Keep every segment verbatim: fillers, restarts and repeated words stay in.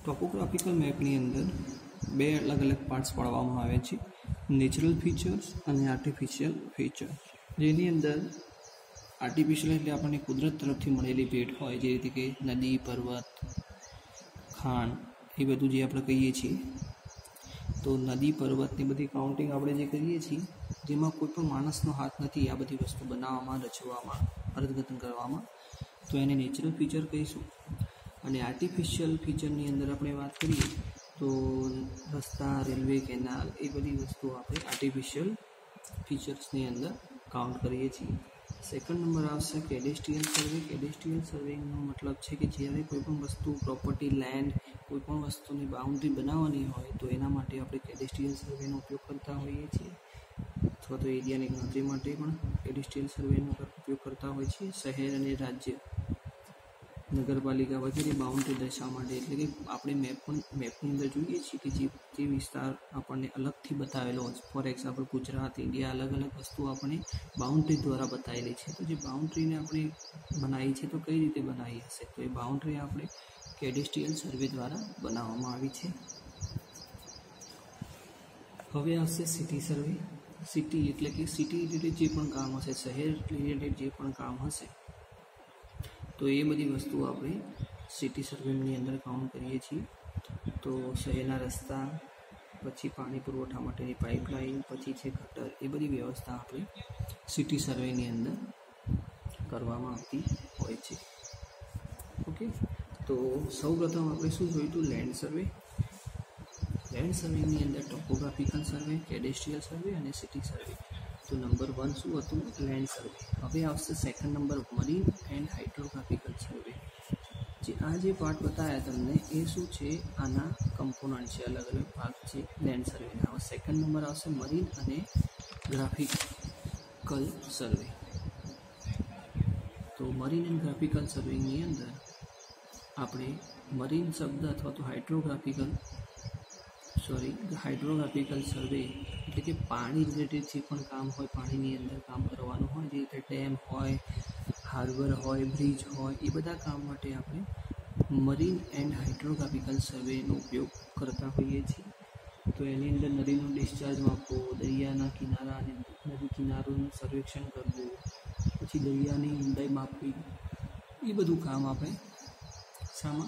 Topographical મેપની અંદર બે અલગ અલગ પાર્ટ્સ પાડવામાં આવે છે, નેચરલ ફીચર્સ અને આર્ટિફિશિયલ ફીચર. જેની અંદર આર્ટિફિશિયલ એટલે આપણને કુદરત તરફથી મળેલી ભેટ હોય, જે રીતે કે નદી, પર્વત, ખાણ, એ બધું જે આપણે કહીએ છીએ. તો નદી, પર્વતની બધી કાઉન્ટિંગ આપણે જે કરીએ છીએ, જેમાં કોઈ પણ માણસનો હાથ નથી આ બધી વસ્તુ બનાવવામાં, રચવામાં, અર્થઘટન કરવામાં, તો એને નેચરલ ફીચર કહીશું. અને આર્ટિફિશિયલ ફીચરની અંદર આપણે વાત કરીએ તો રસ્તા, રેલવે, કેનાલ, એ બધી વસ્તુઓ આપણે આર્ટિફિશિયલ ફીચર્સની અંદર કાઉન્ટ કરીએ છીએ. સેકન્ડ નંબર આવશે કેડેસ્ટ્રીયલ સર્વે. કેડેસ્ટ્રીયલ સર્વેનો મતલબ છે કે જ્યારે કોઈ પણ વસ્તુ, પ્રોપર્ટી, લેન્ડ, કોઈ પણ વસ્તુની બાઉન્ડ્રી બનાવવાની હોય તો એના માટે આપણે કેડેસ્ટ્રીયલ સર્વેનો ઉપયોગ કરતા હોઈએ છીએ, અથવા તો એરિયાની ગણતરી માટે પણ કેડેસ્ટ્રીયલ સર્વેનો ઉપયોગ કરતા હોય છે. શહેર અને રાજ્ય, નગરપાલિકા વગેરે બાઉન્ડ્રી દર્શાવવા માટે, એટલે કે આપણે મેપ પણ મેપની અંદર જોઈએ છીએ કે જે જે વિસ્તાર આપણને અલગથી બતાવેલો હોય, ફોર એક્ઝામ્પલ ગુજરાત, ઇન્ડિયા, અલગ અલગ વસ્તુ આપણે બાઉન્ડ્રી દ્વારા બતાવેલી છે. તો જે બાઉન્ડ્રીને આપણે બનાવી છે તો કઈ રીતે બનાવી હશે, તો એ બાઉન્ડ્રી આપણે કેડેસ્ટ્રીયલ સર્વે દ્વારા બનાવવામાં આવી છે. હવે આવશે સિટી સર્વે. સિટી એટલે કે સિટી રિલેટેડ જે પણ કામ હશે, શહેર રિલેટેડ જે પણ કામ હશે, તો એ બધી વસ્તુઓ આપણે સિટી સર્વેની અંદર કાઉન્ટ કરીએ છીએ. તો શહેરના રસ્તા, પછી પાણી પુરવઠા માટેની પાઇપલાઇન, પછી છે ગટર, એ બધી વ્યવસ્થા આપણે સિટી સર્વેની અંદર કરવામાં આવતી હોય છે. ઓકે, તો સૌપ્રથમ આપણે શું જોયું હતું? લેન્ડ સર્વે. લેન્ડ સર્વેની અંદર ટોપોગ્રાફિકલ સર્વે, કેડેસ્ટ્રીયલ સર્વે અને સિટી સર્વે. તો નંબર વન શું હતું? Land survey. હવે આવશે second number marine and hydrographical survey. જે આ જે પાર્ટ બતાવ્યા તમને એ શું છે? આના કમ્પોનન્ટ છે, અલગ અલગ ભાગ છે લેન્ડ સર્વેના. હવે સેકન્ડ નંબર આવશે મરીન અને ગ્રાફિકલ સર્વે. તો મરીન એન્ડ ગ્રાફિકલ સર્વેની અંદર આપણે મરીન શબ્દ અથવા તો હાઇડ્રોગ્રાફિકલ સોરી હાઇડ્રોગ્રાફિકલ સર્વે એટલે કે પાણી રિલેટેડ જે પણ કામ હોય, પાણીની અંદર કામ કરવાનું હોય, જે રીતે ડેમ હોય, હાર્બર હોય, બ્રિજ હોય, એ બધા કામ માટે આપણે મરીન એન્ડ હાઇડ્રોગ્રાફિકલ સર્વેનો ઉપયોગ કરતા હોઈએ છીએ. તો એની અંદર નદીનું ડિસ્ચાર્જ માપવું, દરિયાના કિનારા અને નદી કિનારોનું સર્વેક્ષણ કરવું, પછી દરિયાની ઊંડાઈ માપવી, એ બધું કામ આપણે શામાં?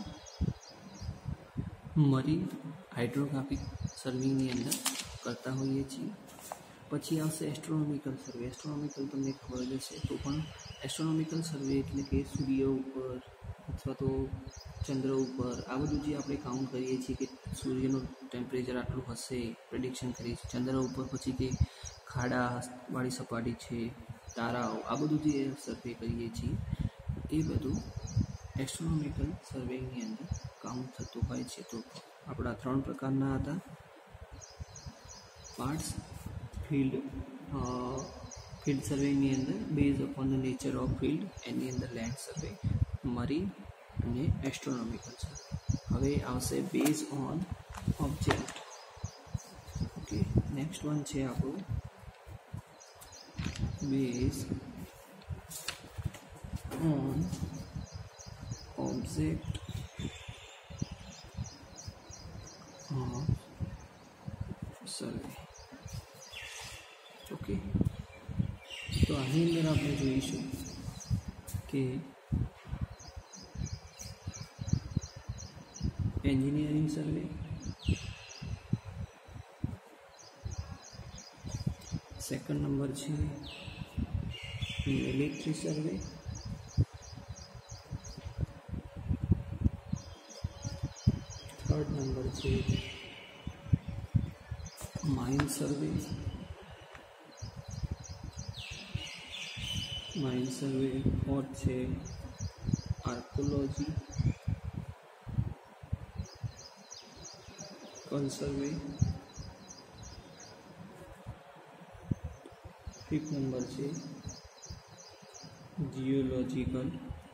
મરીન હાઇડ્રોગ્રાફિક સર્વેની અંદર કરતા હોઈએ છીએ. પછી આવશે એસ્ટ્રોનોમિકલ સર્વે. એસ્ટ્રોનોમિકલ તમને ખબર જ હશે, તો પણ એસ્ટ્રોનોમિકલ સર્વે એટલે કે સૂર્ય ઉપર અથવા તો ચંદ્ર ઉપર આ બધું જે આપણે કાઉન્ટ કરીએ છીએ કે સૂર્યનું ટેમ્પરેચર આટલું હશે, પ્રેડિક્શન કરીએ છીએ. ચંદ્ર ઉપર પછી કે ખાડાવાળી સપાટી છે, તારાઓ, આ બધું જે સર્વે કરીએ છીએ એ બધું એસ્ટ્રોનોમિકલ સર્વેની અંદર કાઉન્ટ થતું હોય છે. તો આપણા ત્રણ પ્રકારના હતા પાર્ટ્સ. ફિલ્ડ ફિલ્ડ સર્વેની અંદર base upon the nature of field, એની અંદર લેન્ડ સર્વે, મરીન અને એસ્ટ્રોનોમિકલ સર્વે. હવે આવશે base on object. Okay, next one છે આપણું base on object survey. Okay, તો આની અંદર આપણે જોઈશું કે એન્જિનિયરિંગ સર્વે, સેકન્ડ નંબર છે મિલિટરી સર્વે, થર્ડ નંબર છે mine survey, mine survey, fourth છે archaeological survey, fifth number છે જીઓલોજીકલ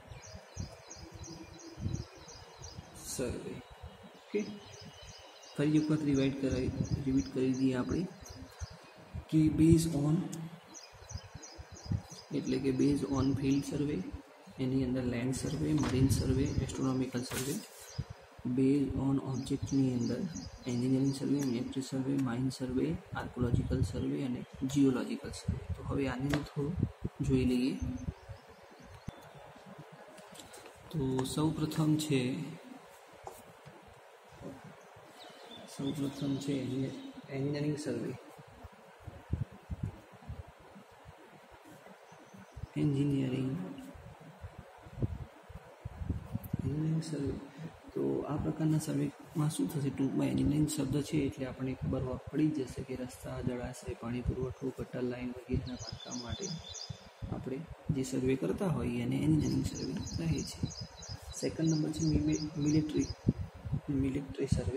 સર્વે. ઓકે, ફરી એક વખત રિવાઇડ કરાવી રિપીટ કરી દઈએ આપણે કે બેઝ ઓન એટલે કે બેઝ ઓન ફિલ્ડ સર્વે, એની અંદર land survey, marine survey, astronomical survey. Base on ઓબ્જેક્ટની અંદર engineering survey, military survey, mine survey, archaeological survey અને જીઓલોજીકલ સર્વે. તો હવે આની અંદર થોડું જોઈ લઈએ. તો સૌ પ્રથમ છે સૌ પ્રથમ છે engineering survey. Engineering engineering survey તો આ પ્રકારના સર્વેમાં શું થશે, ટૂંકમાં એન્જિનિયરિંગ શબ્દ છે એટલે આપણને ખબર પડી જશે કે રસ્તા, જળાશય, પાણી પુરવઠો, ગટર લાઇન વગેરેના બાંધકામ માટે આપણે જે સર્વે કરતા હોઈએ એને એન્જિનિયરિંગ સર્વે કહે છે. સેકન્ડ નંબર છે મિલિટરી મિલિટરી સર્વે.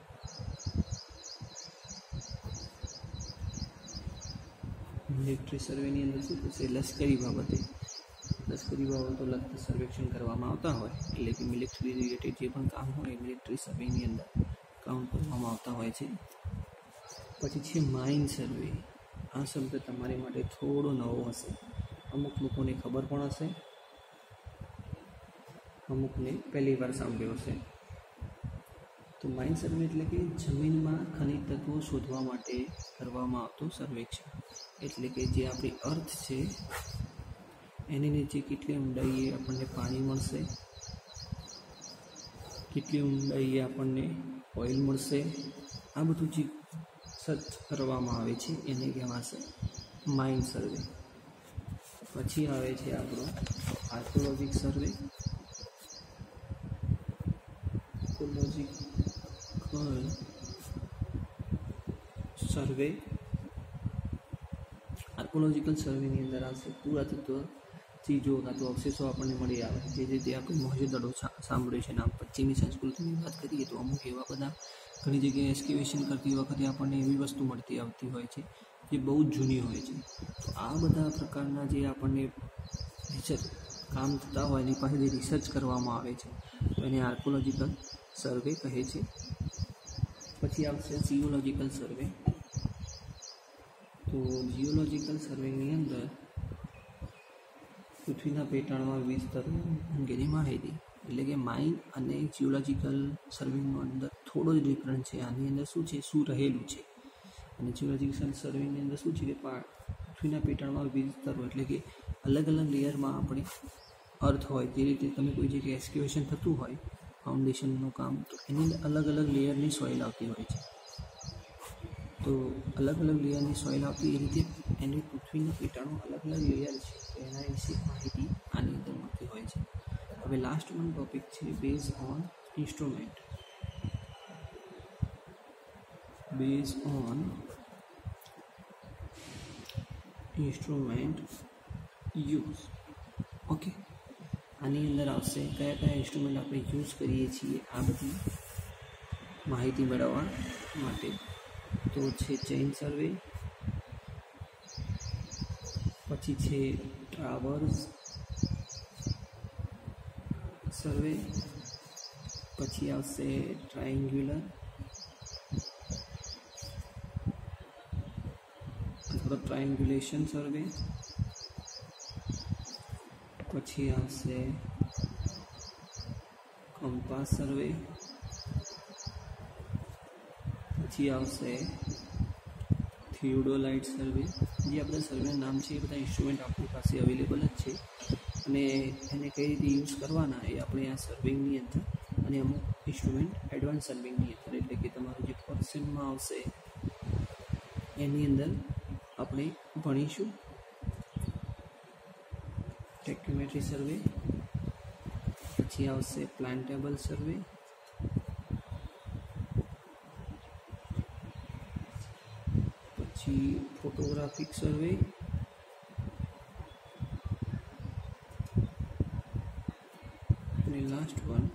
મિલિટરી સર્વેની અંદર શું થશે, લશ્કરી બાબતે લશ્કરી બાબતો લગતા સર્વેક્ષણ કરવામાં આવતા હોય એટલે કે મિલિટરી રિલેટેડ જે પણ કામ હોય મિલિટરી સર્વેની અંદર કાઉન્ટ કરવામાં આવતા હોય છે. પછી છે માઇન સર્વે. આ શબ્દ તમારી માટે થોડો નવો હશે, અમુક લોકોને ખબર પણ હશે, અમુકને પહેલી વાર સાંભળ્યો હશે. તો માઇન સર્વે એટલે કે જમીનમાં ખનિજ તત્વો શોધવા માટે કરવામાં આવતો સર્વેક્ષણ. એટલે કે જે આપણી અર્થ છે એની નીચે કેટલી ઊંડાઈએ આપણને પાણી મળશે, કેટલી ઊંડાઈએ આપણને ઓઇલ મળશે, આ બધું જે સર્ચ કરવામાં આવે છે એને કહેવાશે માઇન સર્વે. પછી આવે છે આપણો આર્કોલોજીક સર્વે. આર્કોલોજીકલ સર્વે આર્કોલોજીકલ સર્વેની અંદર આવશે પુરાતત્વ ચીજો કાં તો અવશેષો આપણને મળી આવે. જે રીતે આપણે મોહેંજો-દડો સાંભળ્યો છે નામ, પશ્ચિમી સંસ્કૃતિની વાત કરીએ તો અમુક એવા બધા ઘણી જગ્યાએ એક્સકેવેશન કરતી વખતે આપણને એવી વસ્તુ મળતી આવતી હોય છે જે બહુ જ જૂની હોય છે. તો આ બધા પ્રકારના જે આપણને રિસર્ચ કામ થતા હોય એની પાસે જે રિસર્ચ કરવામાં આવે છે તો એને આર્કોલોજીકલ સર્વે કહે છે. પછી આવશે જીઓલોજીકલ સર્વે. તો જીઓલોજીકલ સર્વેની અંદર પૃથ્વીના પેટાળમાં વિવિધ સ્તરો અંગેની માહિતી, એટલે કે માઇન અને જીઓલોજીકલ સર્વેની અંદર થોડો જ ડિફરન્સ છે. આની અંદર શું છે, શું રહેલું છે, અને જીઓલોજીકલ સર્વેની અંદર શું છે કે પૃથ્વીના પેટાળમાં વિવિધ સ્તરો એટલે કે અલગ અલગ લેયરમાં આપણે અર્થ હોય. જે રીતે તમે કોઈ જગ્યાએ એક્સકેવેશન થતું હોય ફાઉન્ડેશનનું કામ, તો એની અંદર અલગ અલગ લેયરની સોઇલ આવતી હોય છે. તો અલગ અલગ લેયરની સોઇલ આવતી એ રીતે એની પૃથ્વીના પેટાળમાં અલગ અલગ લેયર છે એના વિશે માહિતી આની અંદર મળતી હોય છે. હવે લાસ્ટ વન ટોપિક છે base on instrument. Base on instrument use. Okay, આની અંદર આવશે કયા કયા ઇન્સ્ટ્રુમેન્ટ આપણે યુઝ કરીએ છીએ આ બધી માહિતી મેળવવા માટે. તો છે ચેઇન સર્વે, પછી છે ટ્રાવર્સ સર્વે, પછી આવશે ટ્રાયંગ્યુલર અથવા ટ્રાયંગ્યુલેશન સર્વે, પછી આવશે કમ્પાસ સર્વે, પછી આવશે થિયોડોલાઇટ સર્વે. જે આ બધા સર્વેના નામ છે એ બધા ઇન્સ્ટ્રુમેન્ટ આપણી પાસે અવેલેબલ જ છે અને એને કઈ રીતે યુઝ કરવાના એ આપણે આ સર્વિંગની અંદર અને અમુક ઇન્સ્ટ્રુમેન્ટ એડવાન્સ સર્વિંગની અંદર એટલે કે તમારું જે ફર્સ્ટ સેમમાં આવશે એની અંદર આપણે ભણીશું. ટેક્યુમેટ્રી સર્વે, પછી આવશે પ્લાન્ટેબલ સર્વે, પછી ફોટોગ્રાફિક સર્વે, અને લાસ્ટ વન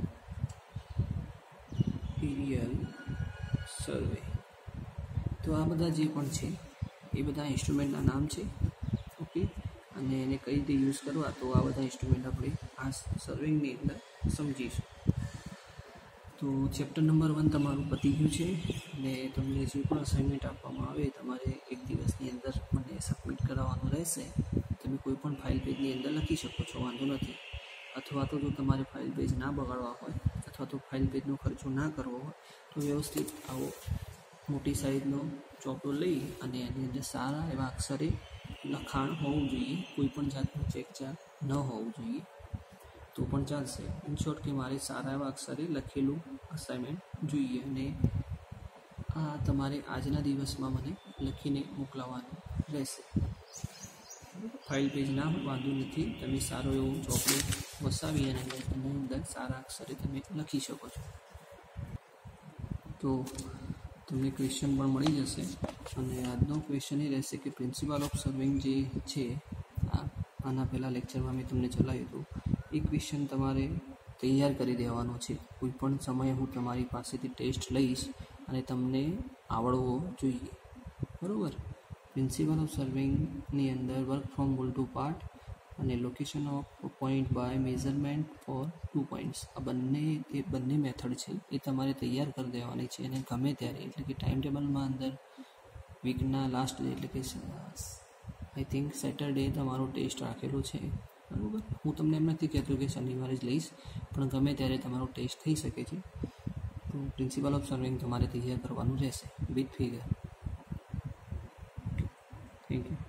એરિયલ સર્વે. તો આ બધા જે પણ છે એ બધા ઇન્સ્ટ્રુમેન્ટના નામ છે. ઓકે, અને એને કઈ રીતે યુઝ કરવા તો આ બધા ઇન્સ્ટ્રુમેન્ટ આપણે આ સર્વિંગની અંદર સમજીશું. તો ચેપ્ટર નંબર વન તમારું પતી ગયું છે અને તમને જે પણ અસાઇનમેન્ટ આપવામાં આવે તમારે એક દિવસની અંદર મને સબમિટ કરાવવાનું રહેશે. તમે કોઈ પણ ફાઇલ પેજની અંદર લખી શકો છો, વાંધો નથી. અથવા તો જો તમારે ફાઇલ પેજ ના બગાડવા હોય અથવા તો ફાઇલ પેજનો ખર્ચો ના કરવો હોય તો વ્યવસ્થિત આવો મોટી સાઇઝનો ચોપડો લઈ અને એની અંદર સારા એવા અક્ષરે લખાણ હોવું જોઈએ, કોઈ પણ જાતનું ચેકચાક ન હોવું જોઈએ તો પણ ચાલશે. ઇન શોર્ટ કે મારે સારા એવા અક્ષરે લખેલું અસાઇનમેન્ટ જોઈએ અને આ તમારે આજના દિવસમાં મને લખીને મોકલાવવાનું રહેશે. ફાઇલ પેજ ના વાંધો નથી, તમે સારો એવો ચોપડો વસાવી અને એની અંદર સારા અક્ષરે તમે લખી શકો છો. તો તમને ક્વેશ્ચન પણ મળી જશે અને આજનો ક્વેશ્ચન એ રહેશે કે પ્રિન્સિપલ ઓફ સર્વિંગ જે છે આ આના પહેલાં લેક્ચરમાં મેં તમને ચલાવ્યું હતું એ ક્વેશ્ચન તમારે તૈયાર કરી દેવાનો છે. કોઈ પણ સમયે હું તમારી પાસેથી ટેસ્ટ લઈશ અને તમને આવડવો જોઈએ, બરાબર. પ્રિન્સિપલ ઓફ સર્વિંગની અંદર work from goal to part અને location of point by measurement for two points, આ બંને એ બંને મેથડ છે એ તમારે તૈયાર કરી દેવાની છે અને ગમે ત્યારે એટલે કે ટાઈમ ટેબલમાં અંદર વીકના લાસ્ટ ડે એટલે કે આઈ થિંક સેટરડે તમારો ટેસ્ટ રાખેલો છે, બરાબર. હું તમને એમ નથી કહેતો કે શનિવારે જ લઈશ, પણ ગમે ત્યારે તમારો ટેસ્ટ થઈ શકે છે. તો પ્રિન્સિપલ ઓફ સર્વિંગ તમારે તૈયાર કરવાનું રહેશે વિથ ફિગર. Thank you.